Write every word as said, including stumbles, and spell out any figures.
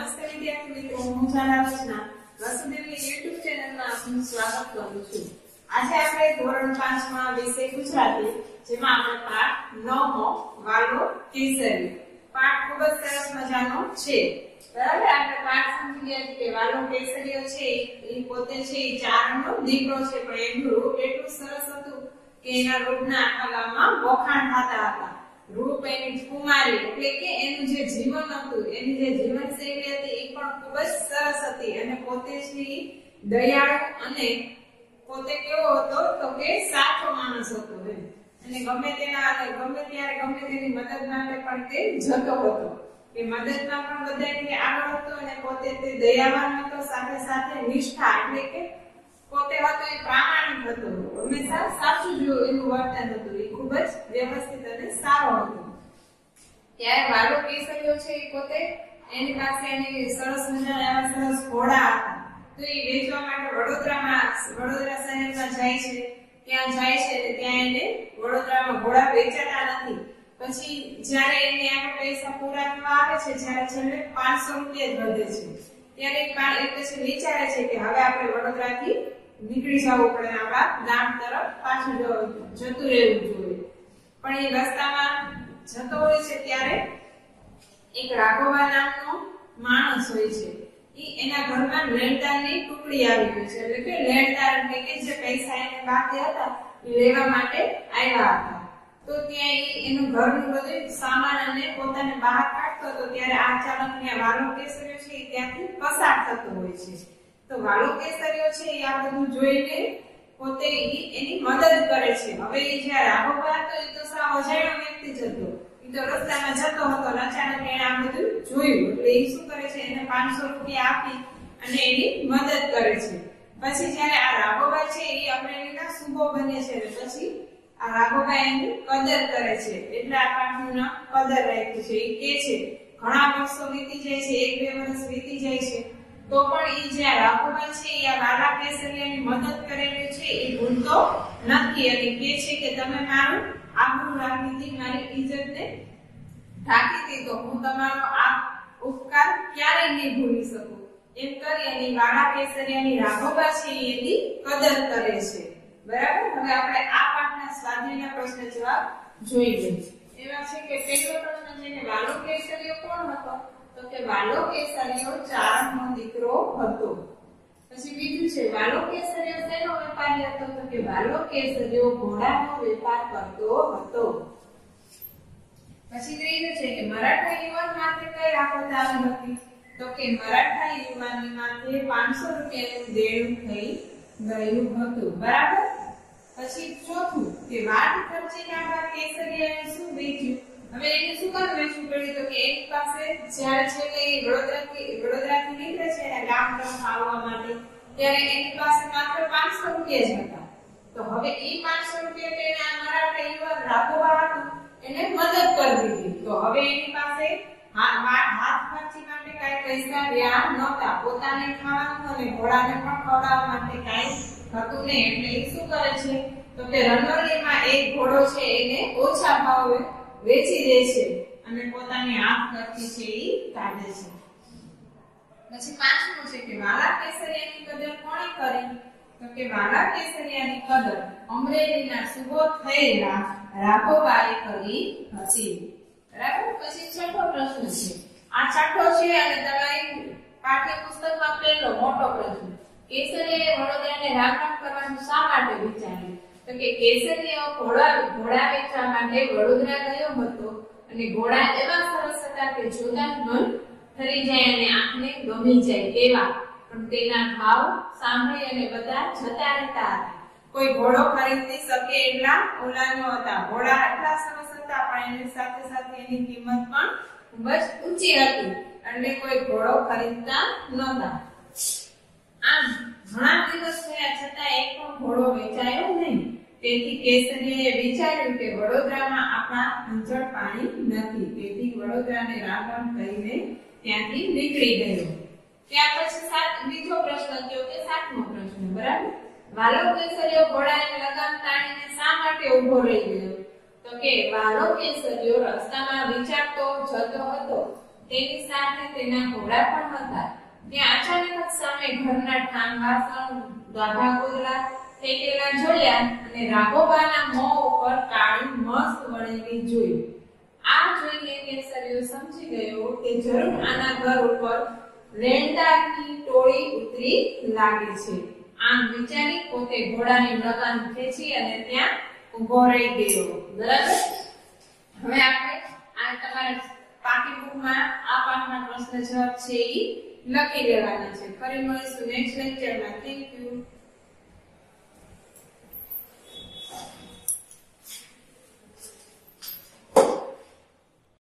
નમસ્તે વિદ્યાર્થી મિત્રો, હું જાના રચના વસુદેવની યુટ્યુબ ચેનલમાં આપનું સ્વાગત કરું છું। આજે આપણે ધોરણ પાંચ માં વિષય ગુજરાતી, જેમાં આપણે પાઠ નવ મો વાલો કેસરી પાઠ ખૂબ જ સરસ મજાનો છે। બરાબર, આપણે પાઠ સમજી ગયા કે વાલો કેસરીઓ છે એ પોતે છે એ ચારણનો દીકરો છે, પણ એનું રૂપ એટલું સરસ હતું કે એના રૂપના આખા ગામમાં વખાણ થતા હતા। રૂપ એની કુમારી એટલે કે એનું જે જીવન હતું, એની જે જીવનશૈલી હતી એ પણ ખૂબ જ સરસ હતી અને પોતે છે દયાળુ અને પોતે કેવો હતો તો કે સાચો માણસ હતો એમ, અને ગમે તેના ગમે ત્યારે ગમે તેની મદદ માટે પણ તે જતો હતો કે મદદમાં પણ બધાથી આગળ હતો અને પોતે તે દયાવાન હતો, સાથે સાથે નિષ્ઠા એટલે કે પોતે હતો એ પ્રામાણિક હતો, હંમેશા સાચું જો એનું વર્તન હતું, એ ખૂબ જ વ્યવસ્થિત અને સારો હતો। ત્યારે વાલો કેસરીઓ છે એ પોતે એની પાસે એની સરસ મજાના એવા સરસ ઘોડા હતા, તો એ વેચવા માટે વડોદરામાં વડોદરા શહેરમાં જાય છે, ત્યાં જાય છે અને ત્યાં એને વડોદરામાં ઘોડા વેચાતા નથી। પછી જ્યારે એને આ પૈસા પૂરા થવા આવે છે, જ્યારે છેલ્લે પાંચસો રૂપિયા જ વધે છે, ત્યારે એ પછી વિચારે છે કે હવે આપણે વડોદરાથી નીકળી જવું પડે, આપણા ગામ તરફ પાછું જતું રહેવું જોઈએ। પણ એ રસ્તામાં જતો હોય છે ત્યારે એક રાઘવા નામનો માણસ હોય છે, ઈ એના ઘરમાં લેણદારની ટુકડી આવી ગઈ છે, એટલે કે લેણદાર એટલે કે જે પૈસા એને બાકી હતા એ લેવા માટે આવ્યા હતા। તો ત્યાં ઈ એનું ઘરનું બધું સામાન અને પોતાને બહાર કાઢતો હતો, ત્યારે આ ચાલકને વાલો કેસરીઓ છે એ ત્યાંથી પસાર થતો હોય છે। તો વાલો કેસરીઓ છે એ આ બધું જોઈને પોતે એની મદદ કરે છે। હવે એ જ્યાં રાઘવા હતો એ તો સાવ અજાણ્યો વ્યક્તિ જ હતો, એ તો રસ્તામાં જતો હતો, અચાનક એને આ બધું જોયું એટલે એ શું કરે છે, એને પાંચસો રૂપિયા આપી અને એની મદદ કરે છે। પછી જયારે આ રાઘવા છે એ આપણે એના શુભો બને છે, પછી આ રાઘવા એની કદર કરે છે, એટલે આ પાઠનું નામ કદર રાખ્યું છે। એ કે છે ઘણા વર્ષો વીતી જાય છે, એક બે વર્ષ વીતી જાય છે, તો પણ એ જે રાઘવા છે એ આ વાલા કેસરીયાની મદદ કરેલી છે એ ભૂલતો નથી, અને કહે છે કે તમે મારું આબરૂ રાખી હતી, મારી ઇજ્જતને ઢાંકી હતી, તો હું તમારો આ ઉપકાર ક્યારેય નહીં ભૂલી શકું, એમ કરી અને વાલા કેસરીયાની રાઘવા છે એની કદર કરે છે। બરાબર, હવે આપણે આ પાઠના સ્વાધ્યાયના પ્રશ્ન જવાબ જોઈ લઈએ। એવા છે કે પહેલો પ્રશ્ન છે કે વાલો કેસરીયો કોણ હતો, તો કે વાલો કેસરીયો ચારણનો દીકરો હતો। પછી બીજું છે વાલો કેસરીયો શેનો વેપારી હતો, તો કે વાલો કેસરીયો ઘોડાનો વેપાર કરતો હતો। પછી ત્રીજું છે કે મરાઠા યુવાન માથે કઈ આફત આવી હતી, તો કે મરાઠા યુવાનની માથે પાંચસો રૂપિયાનું દેણું થઈ ગયું હતું। બરાબર, પછી ચોથું કે વાટ ખર્ચીને આ કેસરીયાએ શું વેચ્યું, હવે એને શું કામ વેચવું પડ્યું, તો કે એની પાસે જ્યારે છેલ્લે વડોદરાથી વડોદરાથી નીકળે છે એના ગામ તરફ આવવા માટે, ત્યારે એની પાસે માત્ર પાંચસો રૂપિયા જ હતા, તો હવે એ પાંચસો રૂપિયા તો એને આ મરાઠા યુવાન રાઘવા હતો એને મદદ કરી દીધી, તો હવે એની પાસે હાથ ખર્ચી માટે કઈ પૈસા રહ્યા નહોતા, પોતાને ખાવાનું અને ઘોડાને પણ ખવડાવવા માટે કઈ હતું નહીં, એટલે એ શું કરે છે તો કે રણોલીમાં એક ઘોડો છે એને ઓછા ભાવે વેચી દે છે અને પોતાની હાથ ખર્ચી છે એ કાઢે છે। પછી પાંચમું છે કે વાલા કેસરીયાની કદર કોણે કરી, તો કે વાલા કેસરીયાની કદર અમરેલીના સુબો થયેલા રાઘવાએ કરી હતી। બરાબર, પછી છઠ્ઠો પ્રશ્ન છે, આ છઠ્ઠો છે અને તમારી પાઠ્યપુસ્તકમાં પહેલો મોટો પ્રશ્ન, કેસરીયાએ વડોદરાને રામરામ કરવાનું શા માટે વિચાર્યું, તો કે કેસરીયો ઘોડા ઘોડા વેચવા માટે વડોદરા ગયો હતો અને ઘોડા એવા સરસ હતા કે જોતા જ મન ઠરી જાય અને આંખને ગમી જાય તેવા, પણ તેના ભાવ સાંભળી અને બધા જતા રહેતા હતા, કોઈ ઘોડો ખરીદી શકે એટલા ઓલા ન હતા, ઘોડા એટલા સરસ હતા પણ એની સાથે સાથે એની કિંમત પણ ખૂબ જ ઊંચી હતી, એટલે કોઈ ઘોડો ખરીદતા નહોતા। આમ ઘણા દિવસ થયા છતાં એક પણ ઘોડો વેચાયો નહીં, તેથી કેસરીયાએ વિચાર્યું કે વડોદરામાં આપણા અંજળ પાણી નથી, તેથી વડોદરાને રામ કહીને ત્યાંથી નીકળી ગયો। ત્યાર પછી સાત બીજો પ્રશ્ન કયો કે સાતમો પ્રશ્ન, બરાબર, વાલો કેસરીયો ઘોડાને લગામ તાણીને શા માટે ઊભો રહી ગયો, તો કે વાલો કેસરીયો રસ્તામાં વિચારતો જતો હતો તેની સાથે તેના ઘોડા પણ હતા. ત્યાં અચાનક જ સામે ઘરના ઠામ વાસણ ગાભા ગોદડા ફેંકેલા જોયા અને રાઘોબાના મોં ઉપર કાળી મસ્ત વળેલી જોઈ. આ જોઈને કેસરીયો સમજી ગયો કે જરૂર આના ઘર ઉપર રેણદારની ટોળી ઉતરી લાગે છે. આમ વિચારી પોતે ઘોડાની લગામ ખેંચી અને ત્યાં ઉભો રહી ગયો. બરાબર. હવે આપણે આ તમારા પાકી બુકમાં આ પાઠના પ્રશ્ન જવાબ છે એ લખી લેવાના છે. ફરી મળીશું નેક્સ્ટ લેક્ચરમાં. Thank you.